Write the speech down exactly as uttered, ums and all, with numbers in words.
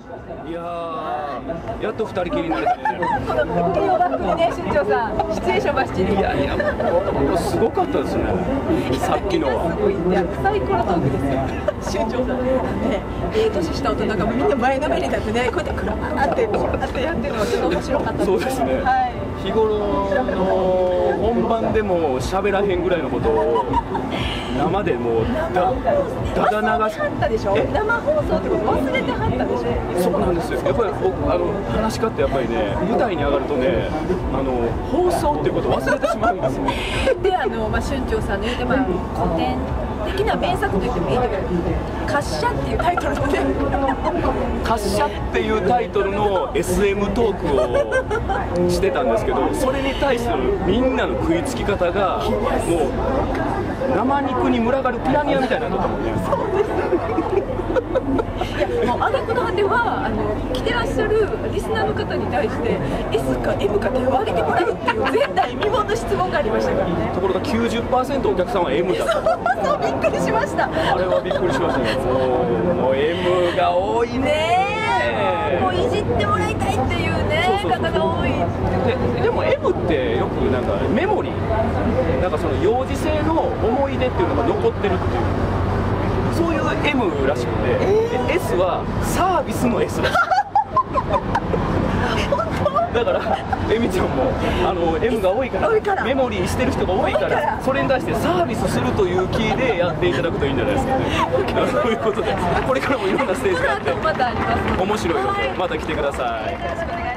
いやー、やっと二人きりになれたね。 この栄養バッグにね、春長さん、シチュエーションバッチリ。 いやいや、もうすごかったですね。さっきのは。 すごい、いや、サイコロトークですよ。春長さん、ね、ええ年した大人がみんな前のめりになってね、こうやってクラーってこうやってやってるのがちょっと面白かったです。 そうですね。はい。日頃の本番でも喋らへんぐらいのことを生でもうだだだ流し。 でしょ。生放送ってこと忘れてはったでしょ。 そうなんですよ。やっぱりあの話し家ってやっぱりね、舞台に上がるとね、あの放送っていうことを忘れてしまうんですね。 で、あのまあ春長さんの言うてまあ古典的な名作と言ってもいいけど、滑車っていうタイトルのね。 滑車っていうタイトルの エスエム トークをしてたんですけど、それに対するみんなの食いつき方がもう生肉に群がるピラニアみたいなのだったもんね。 いや、もう挙句の果てはあの来てらっしゃるリスナーの方に対して エス か エム か手を挙げてもらうっていう前代未聞の質問がありましたからね。 ところが きゅうじゅっパーセント お客さんは エム だった。 そう、びっくりしました。 あれはびっくりしましたね。もう エム が多いね。 もういじってもらいたいっていうね方が多い。 で, でも エム ってよくなんかメモリー、なんかその幼児性の思い出っていうのが残ってるっていう、そういう エム らしくて、えー、S はサービスの S らしい。だからエミちゃんもあの エム が多いからメモリーしてる人が多いからそれに対してサービスするという気でやっていただくといいんじゃないですかね。そういうことでこれからもいろんなステージがあって面白いのでまた来てください。